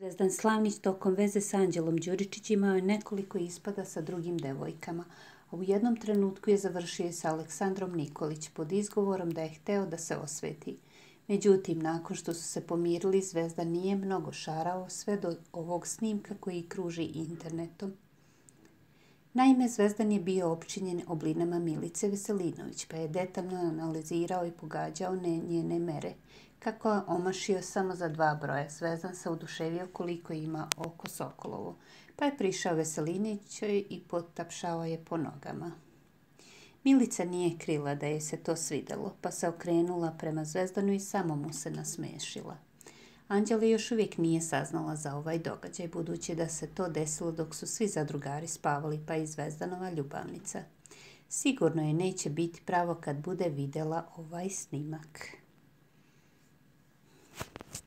Zvezdan Slavnić tokom veze s Anđelom Đuričić imao je nekoliko ispada sa drugim devojkama, a u jednom trenutku je završio i sa Aleksandrom Nikolić pod izgovorom da je hteo da se osveti. Međutim, nakon što su se pomirili, Zvezdan nije mnogo šarao sve do ovog snimka koji kruži internetom. Naime, Zvezdan je bio opčinjen oblinama Milice Veselinović, pa je detaljno analizirao i pogađao njene mere. Kako je omašio samo za 2 broja, Zvezdan se oduševio koliko ima oko Sokolovo, pa je prišao Veselinovićoj i potapšao je po nogama. Milica nije krila da joj se to svidelo, pa se okrenula prema Zvezdanu i samo mu se nasmešila. Anđela još uvijek nije saznala za ovaj događaj, budući da se to desilo dok su svi zadrugari spavali, pa i Zvezdanova ljubavnica. Sigurno je neće biti pravo kad bude vidjela ovaj snimak.